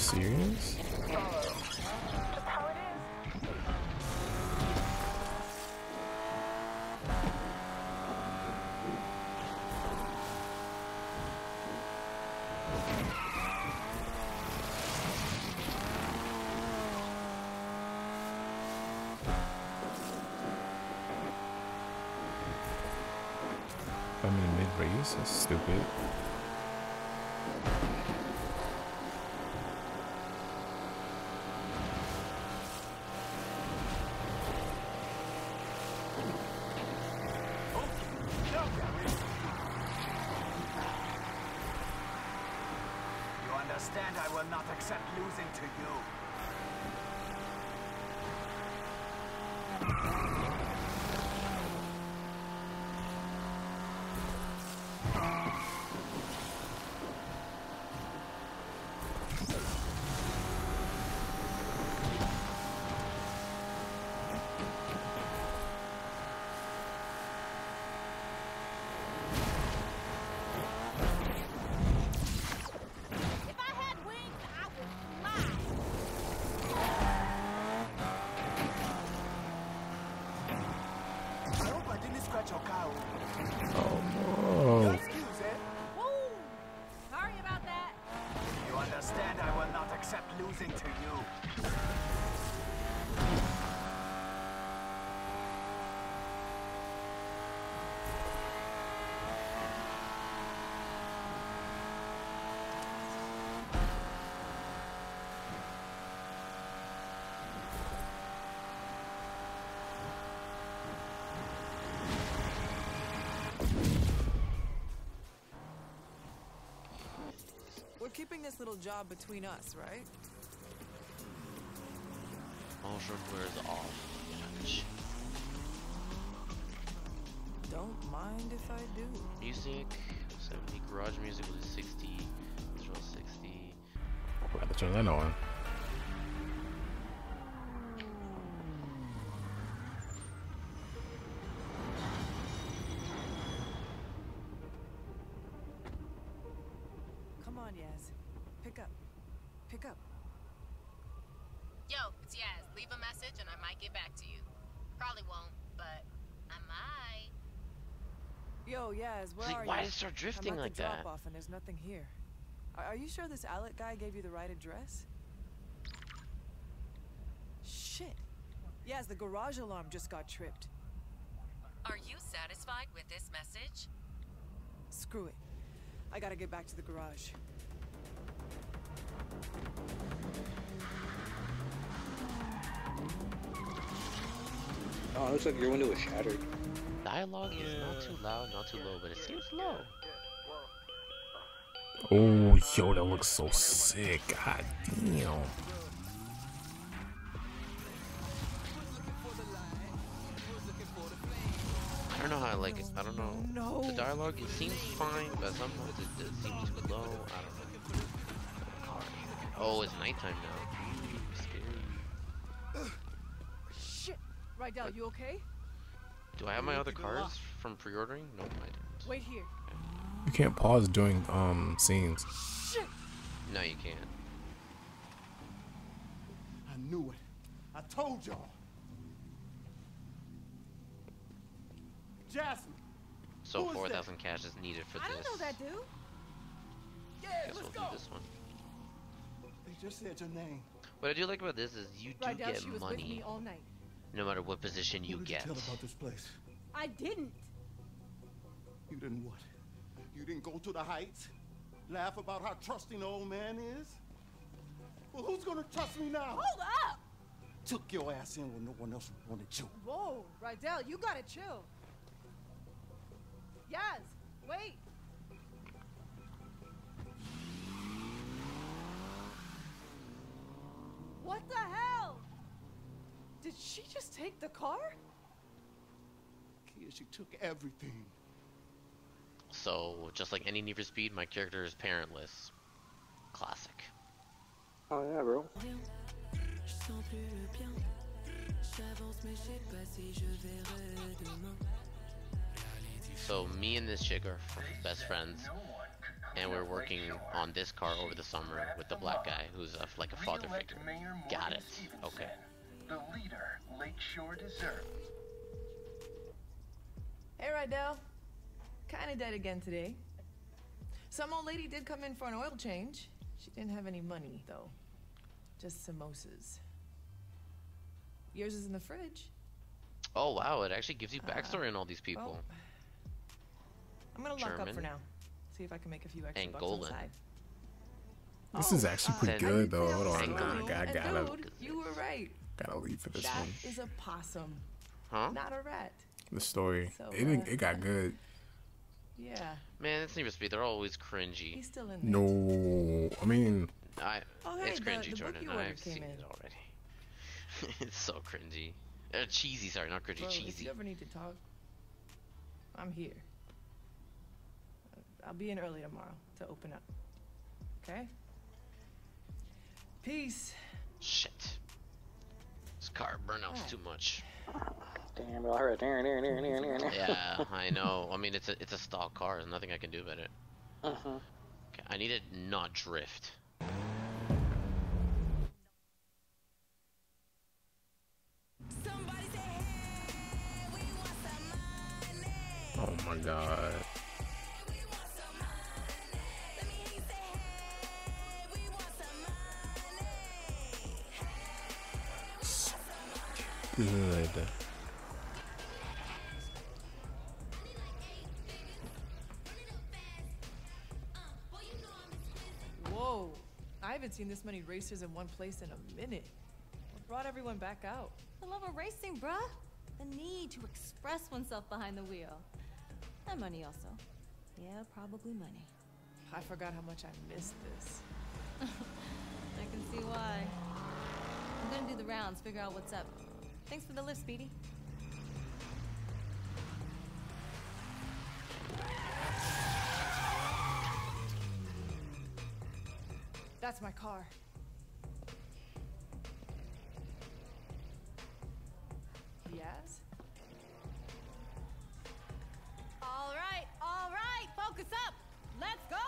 serious? I'm in mid-race, that's stupid. You understand I will not accept losing to you. Oh no. Excuse it. Woo! Sorry about that. You understand I will not accept losing to you. We're keeping this little job between us, right? Bonjour off. Ouch. Don't mind if I do. Music 70, garage music was 60, Israel 60. I'll have to turn that on. Come on, Yaz. Pick up. Pick up. Yo, it's Yaz. Leave a message and I might get back to you. Probably won't, but I might. Yo, Yaz, where are you? Why did it start drifting I'm at like the that? drop-off and there's nothing here. Are you sure this Alec guy gave you the right address? Shit. Yaz, the garage alarm just got tripped. Are you satisfied with this message? Screw it. I gotta get back to the garage. Oh, it looks like your window was shattered. Dialogue is not too loud, not too low, but it seems low. Oh, yo, that looks so sick. God damn. I don't know how I like it. I don't know. No. The dialogue, it seems fine, but sometimes it seems too low. I don't know. Oh, it's nighttime now. Scary. Shit. Rydell, you okay? Do I have my other cars from pre-ordering? No, I didn't. Wait here. You can't pause during scenes. Shit. No, you can't. I knew it. I told y'all. Jasmine. So Who is 4,000 cash is needed for I this. don't know that dude. Yeah, Guess let's we'll go. do this one. They just said your name. What I do like about this is you do Rydell, get she was with me money all night. no matter what position you Who did get. you tell about this place? I didn't. You didn't what? You didn't go to the heights? Laugh about how trusting the old man is? Well, who's gonna trust me now? Hold up! Took your ass in when no one else wanted you. Whoa, Rydell, you gotta chill. Yaz, wait. What the hell? Did she just take the car? Kia, she took everything. So, just like any Need for Speed, my character is parentless. Classic. Oh yeah, bro. So, me and this chick are best friends. and we're working on this car over the summer with the black guy who's like a father figure. Got it. Okay. The leader Lakeshore deserves. Hey, Rydell. Kinda dead again today. Some old lady did come in for an oil change. She didn't have any money, though. Just samosas. Yours is in the fridge. Oh wow, it actually gives you backstory on all these people. Well, I'm gonna lock up for now. See if I can make a few extra bucks on the side. This is actually pretty good though. Hold on, I gotta. Dude, you were right. Gotta leave for this That one. is a possum, Huh? not a rat. The story. So, It got good. Yeah. Man, it's Need for Speed. They're always cringy. He's still in there. No, I mean, Oh, hey, it's cringy, the book Jordan. you ordered I've came seen in. it already. It's so cringy. Cheesy, sorry, not cringy. Bro, if cheesy. you ever need to talk, I'm here. I'll be in early tomorrow to open up. Okay? Peace. Shit. This car burnouts too much. Damn, I heard it. Yeah, I know. I mean, it's a stock car. There's nothing I can do about it. Okay, I need to not drift. oh my god. Good. Whoa. I haven't seen this many racers in one place in a minute. What brought everyone back out? The love of racing, bruh. The need to express oneself behind the wheel. And money also. Yeah, probably money. I forgot how much I missed this. I can see why. I'm gonna do the rounds, figure out what's up. Thanks for the lift, Speedy. That's my car. Yes? All right, focus up. Let's go.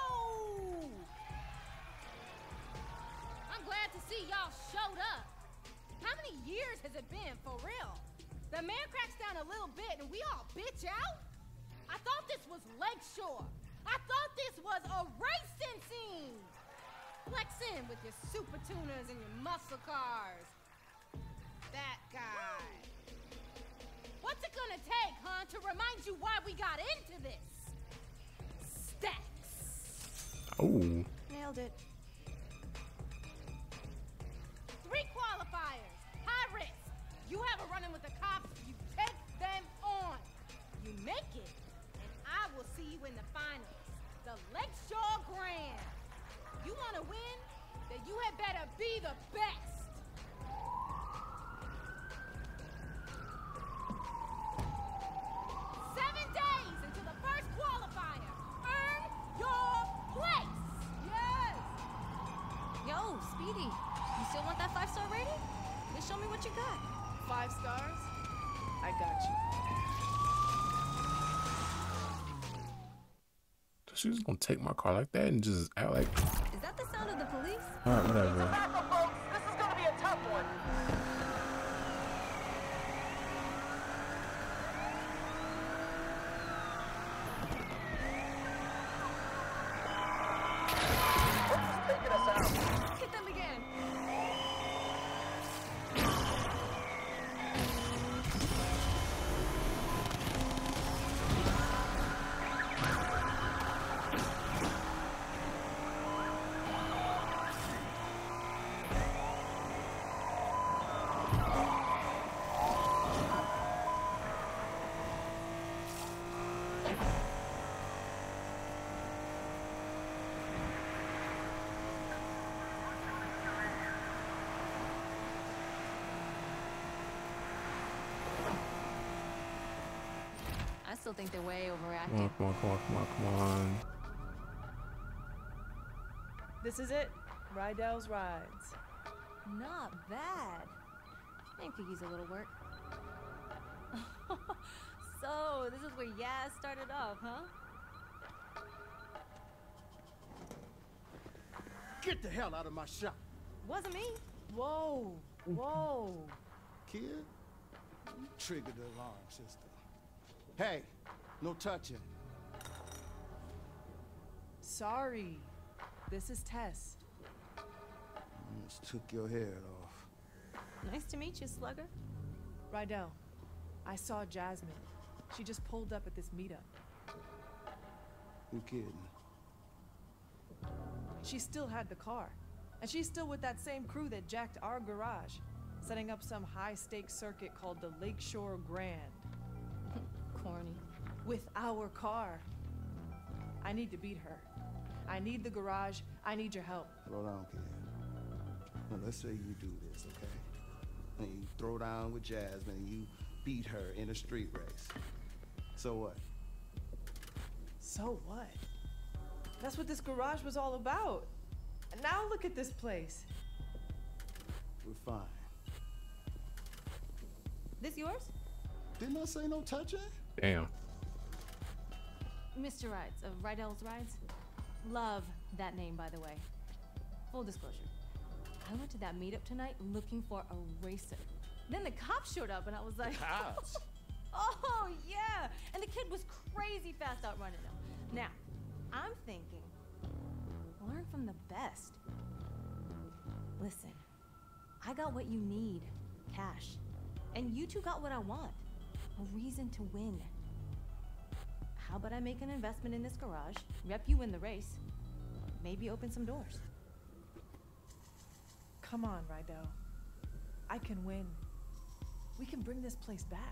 I'm glad to see y'all showed up. How many years has it been, for real? The man cracks down a little bit and we all bitch out? I thought this was Lakeshore. I thought this was a racing scene. Flex in with your super tuners and your muscle cars. That guy. What's it gonna take, huh, to remind you why we got into this? Stacks. Oh. Nailed it. 3 qualifiers. High risk. You have a run-in with the cops, you take them on. You make it, and I will see you in the finals. The Lakeshore Grand. You wanna win? Then you had better be the best. Until the first qualifier. Earn your place. Yes. Yo, Speedy. You still want that 5-star rating? Then show me what you got. 5 stars? I got you. She just gonna take my car like that and just act like. Is that the sound of the police? Alright, whatever. This is gonna be a tough one. Hit them again. I still think they're way Come overacting. on, come on, come on, come on, come on. This is it. Rydell's Rides. Not bad. Maybe could use a little work. So, this is where Yaz started off, huh? Get the hell out of my shop. Wasn't me. Whoa, whoa. Kid, you triggered the alarm system. Hey, no touching. Sorry. This is Tess. Almost took your head off. Nice to meet you, Slugger. Rydell, I saw Jasmine. She just pulled up at this meetup. You kidding? She still had the car. And she's still with that same crew that jacked our garage, setting up some high-stakes circuit called the Lakeshore Grand. Corny. With our car. I need to beat her. I need the garage. I need your help. Slow down, kid. Now, let's say you do this, okay? And you throw down with Jasmine and you beat her in a street race. So what? So what? That's what this garage was all about. And now look at this place. We're fine. This yours? Didn't I say no touching? Damn. Mr. Rides of Rydell's Rides. Love that name, by the way. Full disclosure. I went to that meetup tonight looking for a racer. Then the cops showed up and I was like, Cops? oh yeah! And the kid was crazy fast out running them. Now, I'm thinking, learn from the best. Listen, I got what you need, cash. And you two got what I want, a reason to win. How about I make an investment in this garage, rep you in the race, maybe open some doors. Come on, Rydell. I can win. We can bring this place back.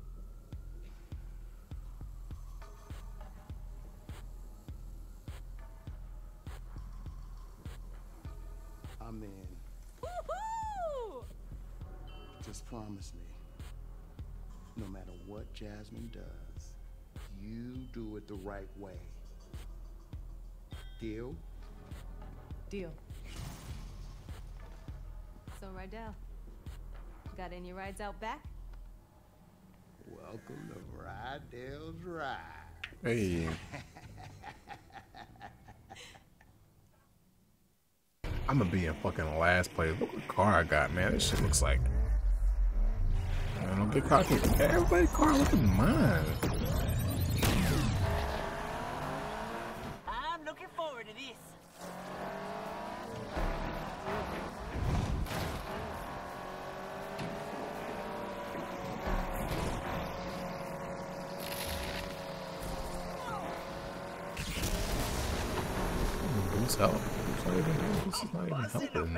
I'm in. Woohoo! Just promise me, no matter what Jasmine does, you do it the right way. Deal? Deal. So, Rydell, got any rides out back? Welcome to Rydell's Ride. Hey. I'm gonna be in fucking last place. Look what car I got, man. This shit looks like. Man, don't get caught. Everybody's car look at mine. I'm looking forward to this. Boost help. This is not even helping.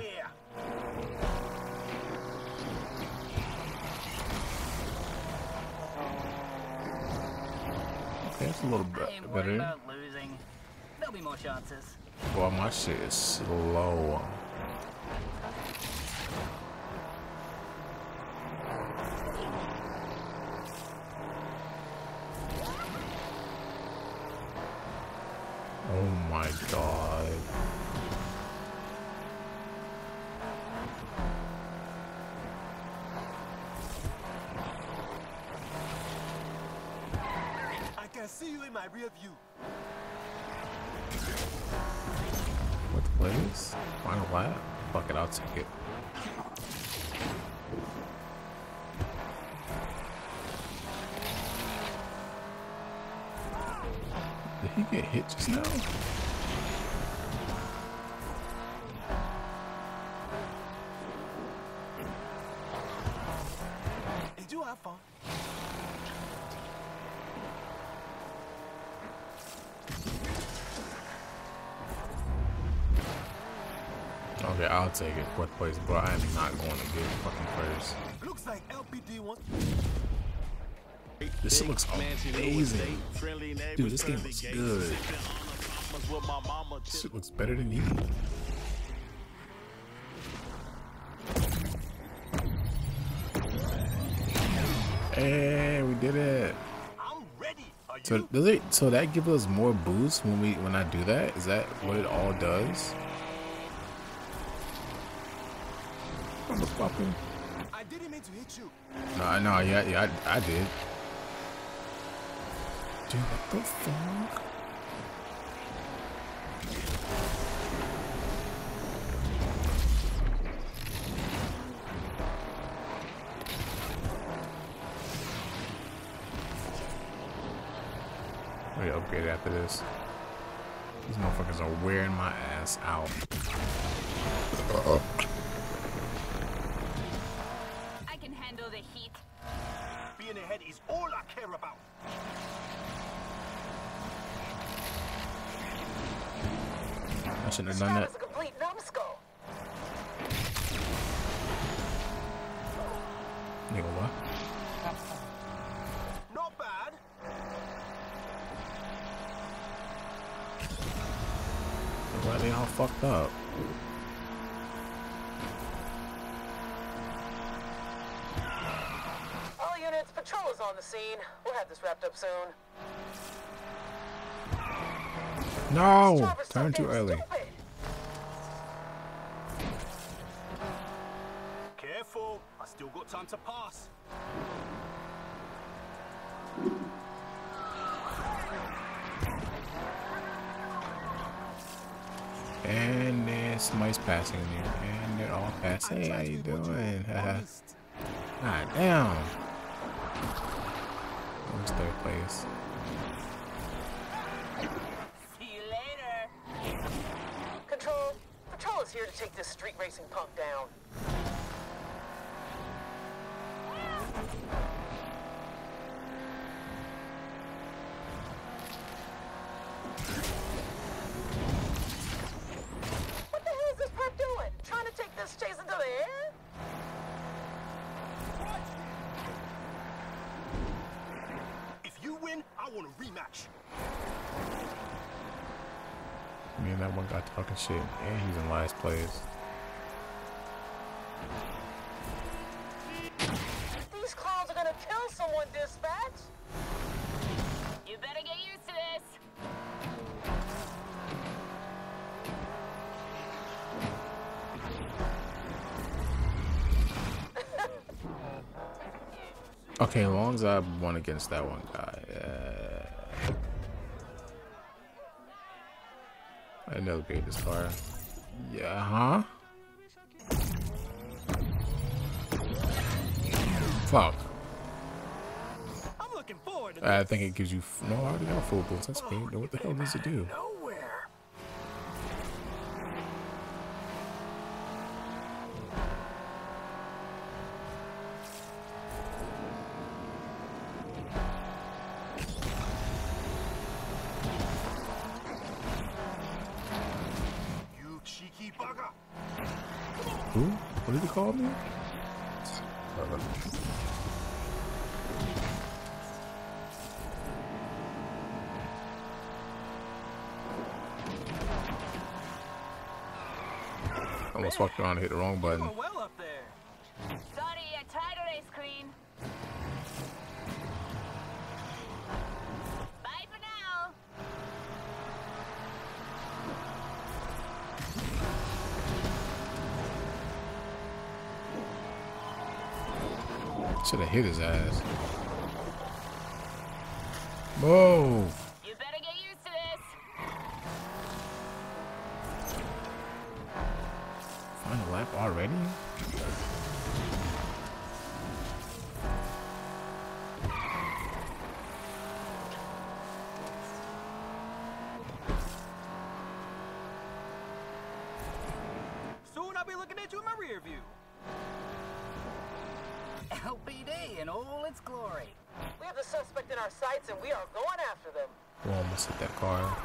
Okay, it's a little bit better. About losing. There'll be more chances. Boy, my shit is slow. Oh my god. I can see you in my rear view. What the place? Final lap? Fuck it, I'll take it. Did he get hit just now? Did you have fun? Okay, I'll take it. Fourth place, bro. I am not going to get fucking first. Looks like LPD wants. This shit looks amazing. Dude, this game looks good. This shit looks better than you. Hey, we did it. I'm ready. Are So you? does it? So that gives us more boost when I do that? Is that what it all does? Motherfucker. I didn't mean to hit you. No, yeah, I did. Dude, what the fuck? Let me upgrade after this. These motherfuckers are wearing my ass out. I can handle the heat. Being ahead is all I care about. I shouldn't have done that. a complete numbskull. Nigga, what? Not bad. Why they all fucked up? All units, patrol is on the scene. We'll have this wrapped up soon. No! Turn too early. Careful. I still got time to pass. And there's somebody's passing here. And they're all passing. Hey, how you doing? God damn. Where's third place? See you later. Control. Patrol is here to take this street racing punk down. What the hell is this perp doing? Trying to take this chase into the air? If you win, I want a rematch. Me and that one guy talking shit. And he's in last place. These clowns are gonna kill someone, dispatch. You better get used to this. Okay, as long as I won against that one guy. I never beat this car. Yeah, huh? Fuck. I'm looking forward to I think it gives you. No, I already got full boots. That's great. What the hell does it do? nowhere. You cheeky bugger. Who? What did he call me? Almost walked around and hit the wrong button. Doing well up there. Sorry, I tried a race queen. Bye for now. Should have hit his ass. Whoa! You better get used to this. Final lap already? Soon I'll be looking at you in my rear view. LPD in all its glory. We have the suspect in our sights and we are going after them. Oh, almost hit that car.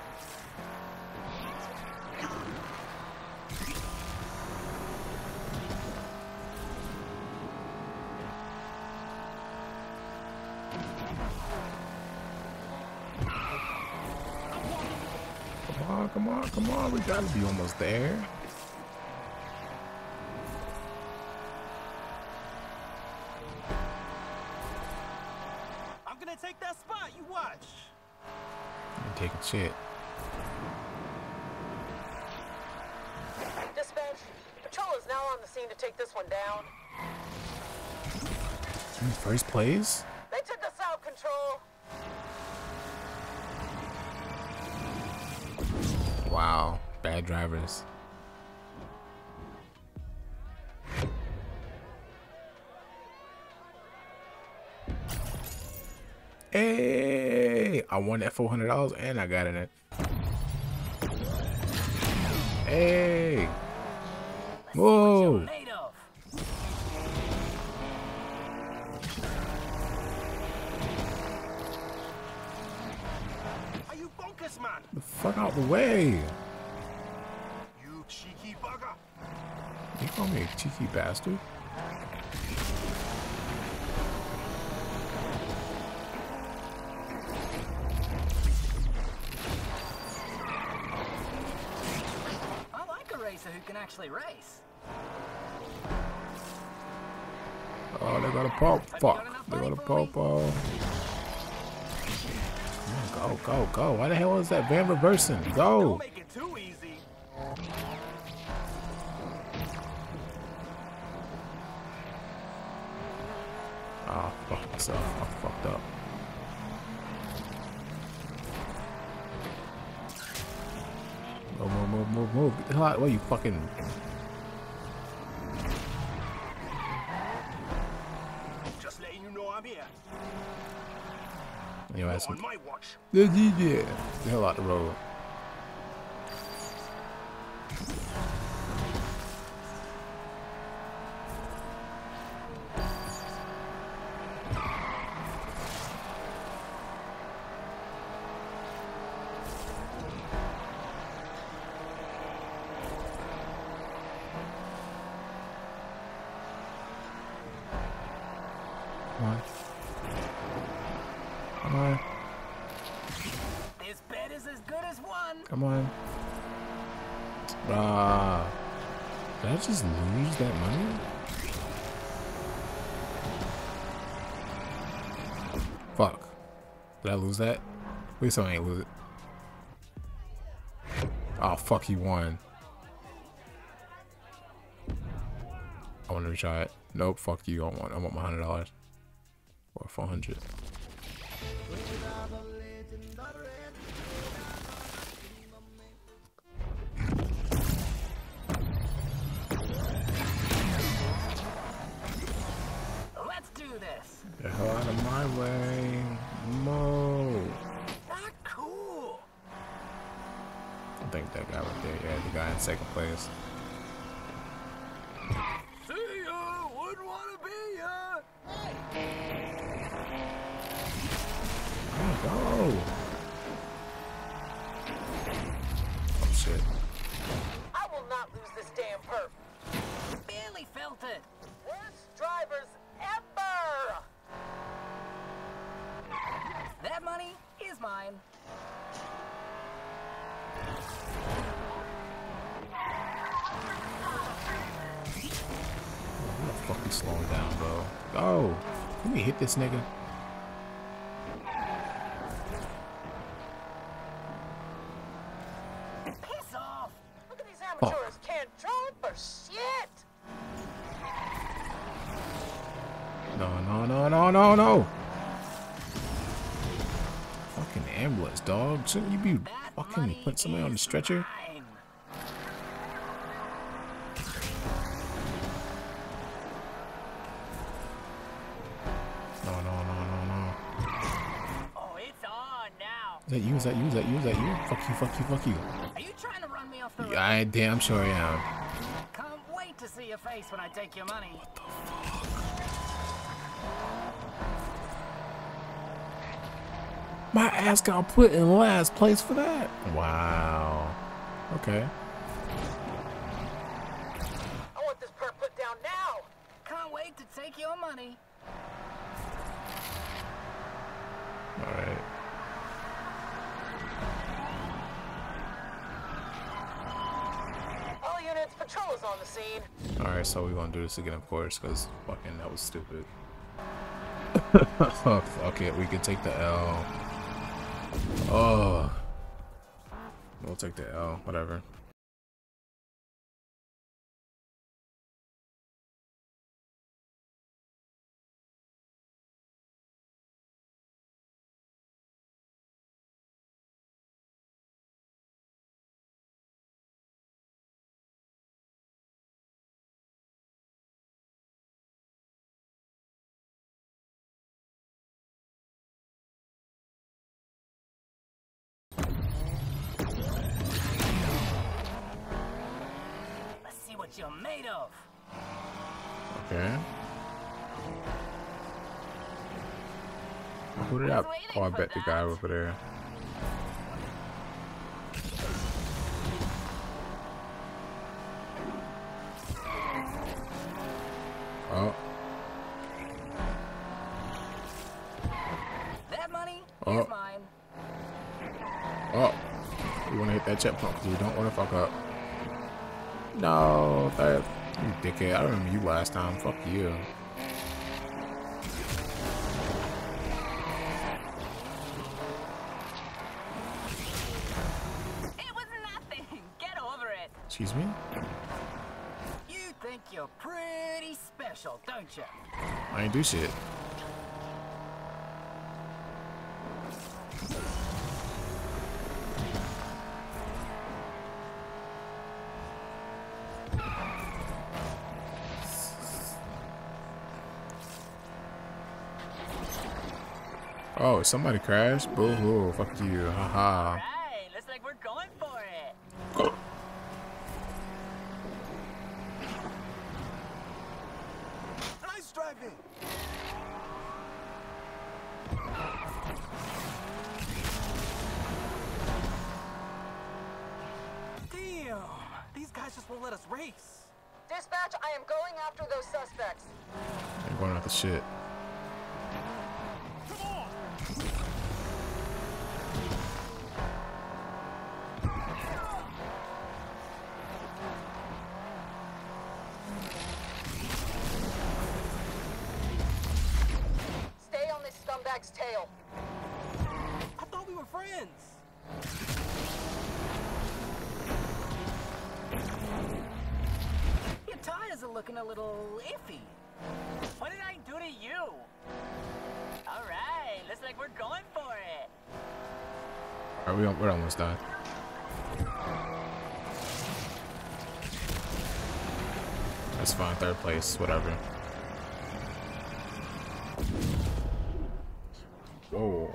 Come on, come on. We gotta be almost there. I'm gonna take that spot, you watch. I'm taking shit. Dispatch, patrol is now on the scene to take this one down. In first place? They took us out, Control. Wow. Bad drivers. Hey! I won that $400 and I got in it. Hey! Whoa! Are you bonkers, man? The fuck out the way! You cheeky bugger. You call me a cheeky bastard? I like a racer who can actually race. Oh, they got a pop. Fuck. They got a pop. Come on, go, go, go. Why the hell is that van reversing? Go. Don't make it too easy. Oh, fuck myself. I fucked up. Move, move, move, move, move. Get the hell out of the way, you fucking... Just letting you know I'm here. You know, On my watch. Yeah. Get the hell out the road. Come on. Come on. This bet is as good as one. Come on. Did I just lose that money? Fuck. Did I lose that? At least I ain't lose it. Oh, fuck, he won. I want to retry it. Nope, fuck you. I want my $100. Or 400. Let's do this. Get the hell out of my way. Mo. Not cool. I think that guy right there. Yeah, the guy in second place. See ya. Wouldn't want to be ya. Go. Oh shit. I will not lose this damn perp. Barely felt it. Worst drivers ever. That money is mine. Who the fuck is slowing down, bro? Go. Let me hit this nigga. Piss off. Look at these amateurs. Can't drive for shit. No. Fucking ambulance, dog. Shouldn't you be fucking putting somebody on the stretcher? Mine. No. Oh, it's on now. Is that you? Is that you? Fuck you. Are you trying to run me off the road? Yeah, I damn sure am. Can't wait to see your face when I take your money. My ass got put in last place for that. Wow. Okay. I want this perp put down now. Can't wait to take your money. Alright. All units, patrol is on the scene. Alright, so we're gonna do this again, of course, because fucking that was stupid. Okay, we can take the L. Oh. We'll take the L, whatever. what you're made of. Okay. Who did I? Oh, I bet the guy over there. Oh. That money Oh. is mine. Oh. You want to hit that checkpoint because you don't want to fuck up. No, that you dickhead. I remember you last time. Fuck you. It was nothing. Get over it. Excuse me? You think you're pretty special, don't you? I ain't do shit. Oh, somebody crashed? Boo hoo, fuck you, haha. Right, looks like we're going for it. Nice driving. Damn, these guys just won't let us race. Dispatch, I am going after those suspects. I'm going out the shit. Stay on this scumbag's tail. I thought we were friends. Your tires are looking a little iffy. What did I do to you? All right, looks like we're going for it. Alright, we're almost done. That's fine, third place, whatever. Whoa.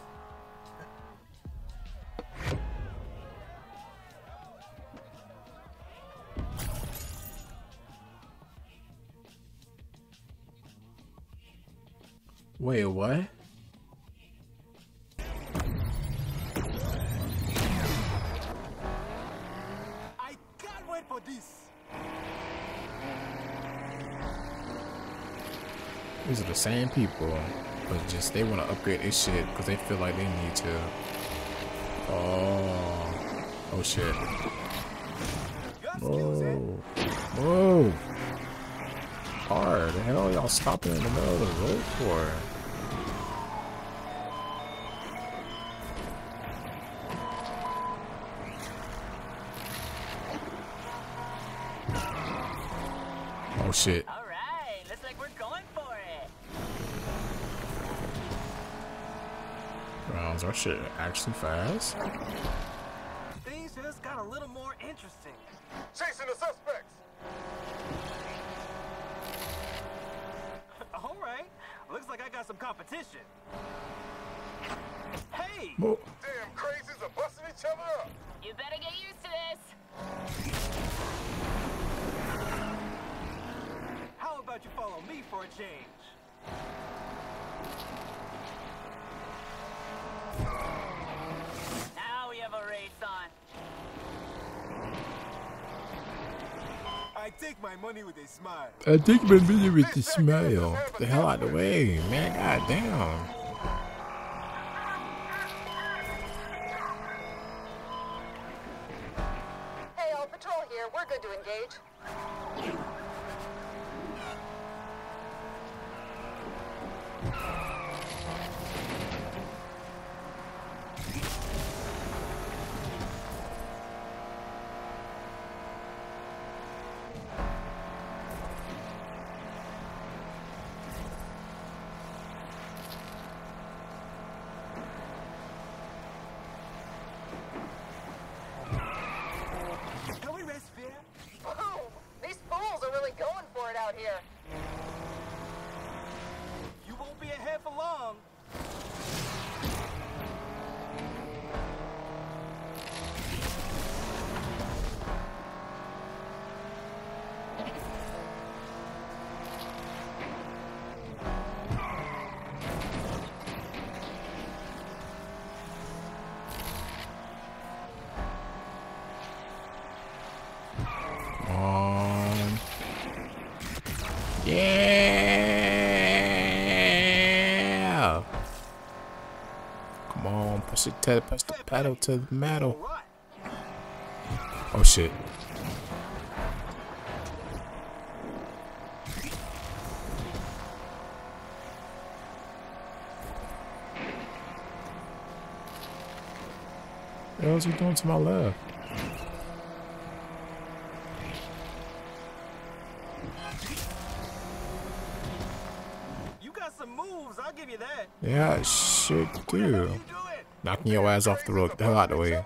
Wait, what? I can't wait for this. These are the same people, but just they want to upgrade this shit because they feel like they need to. Oh shit. Whoa. Whoa. Hard. The hell y'all stopping in the middle of the road for? Oh shit. All right, looks like we're going for it. Rounds our shit actually fast. Things just got a little more interesting. Chasing the suspects. All right, looks like I got some competition. Hey! Whoa. Damn crazies are busting each other up. You better get used to this. How about you follow me for a change? Now we have a race on. I take my money with a smile. I think my video with the smile. The hell out of the way, man. God damn. Hey, all patrol here. We're good to engage. Can we rest there? Boom! Come on, push the pedal to the metal. Oh shit. What else are you doing to my left? You got some moves, I'll give you that. Yeah, shit, do. Knocking your ass off the road. The hell out of the way.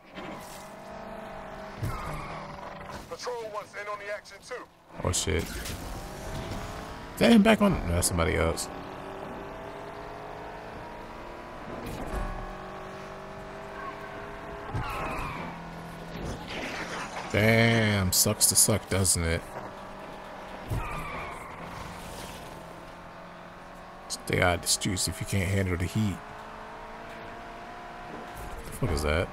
Patrol wants in on the action too. Oh shit. Is that him back on? No, that's somebody else. Damn, sucks to suck, doesn't it? Stay out of the streets if you can't handle the heat. What the fuck is that?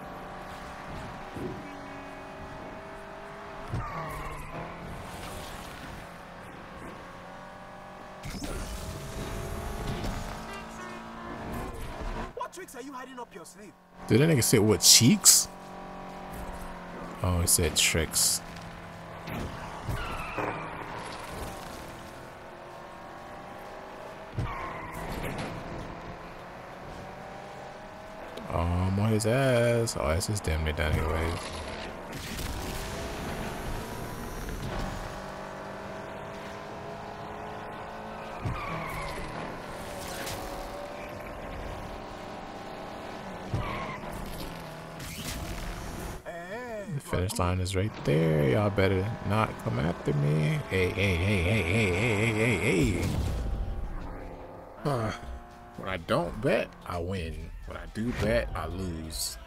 What tricks are you hiding up your sleeve? Did that nigga say what, cheeks? Oh, he said tricks. Oh, I'm on his ass. Oh, that's just damn near done anyway. The finish line is right there. Y'all better not come after me. Hey, hey, hey, hey, hey, hey, hey, hey, hey. When I don't bet, I win. When I do bet, I lose.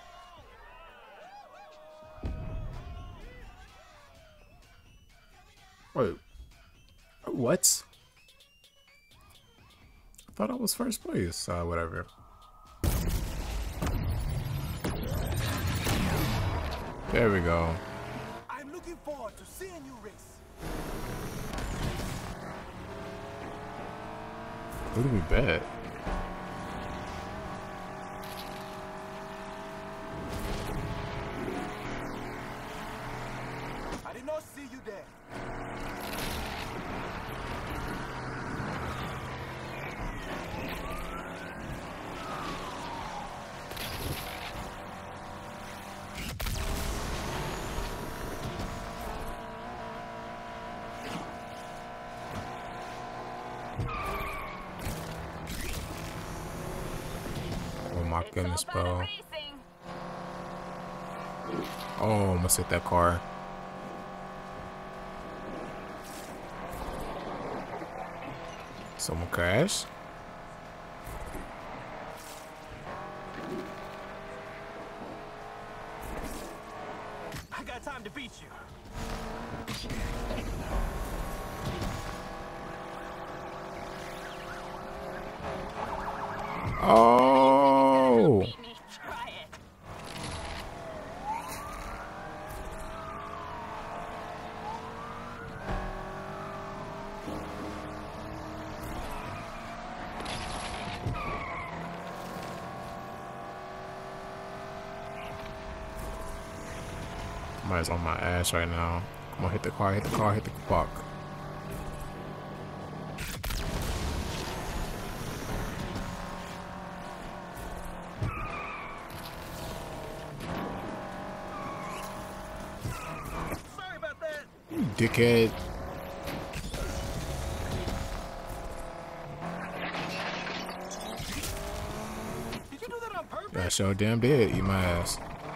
Wait. What? I thought I was first place. Whatever. There we go. I'm looking forward to seeing you race. Who did we bet? I did not see you there. Oh my goodness, bro. Oh, almost hit that car. Someone crashed. I got time to beat you. Oh! Try it. Somebody's on my ass right now. Come on, hit the car, hit the car, hit the clock. Sorry about that. You dickhead. Did you do that on purpose? Yeah, sure damn did. Eat my ass.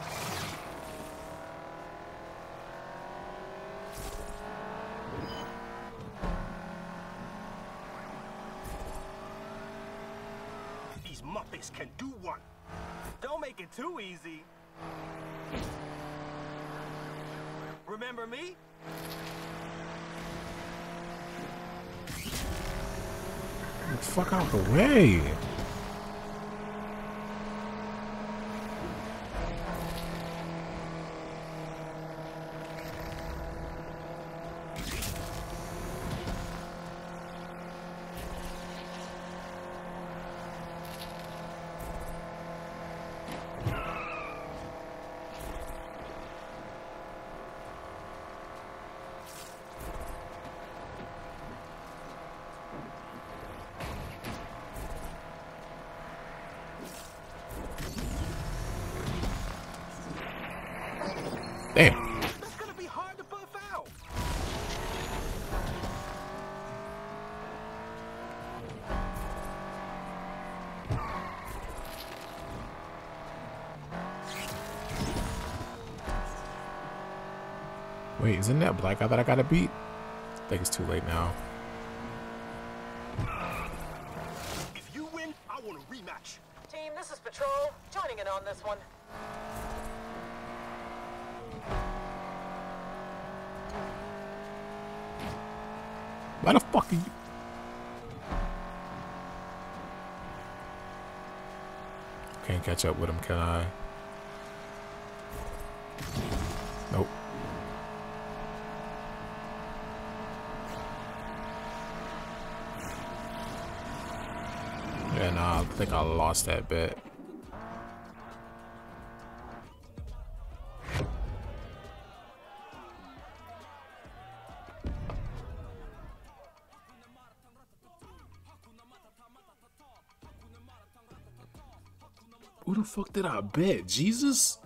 These Muppets can do one. Don't make it too easy. Remember me? Get the fuck out the way. Damn. That's gonna be hard to buff out. Wait, isn't that black guy that I gotta beat? I think it's too late now. If you win, I want a rematch. Team, this is Patrol. Joining in on this one. Why the fuck are you? Can't catch up with him, can I? Nope. Yeah, nah, I think I lost that bet. Who the fuck did I bet? Jesus?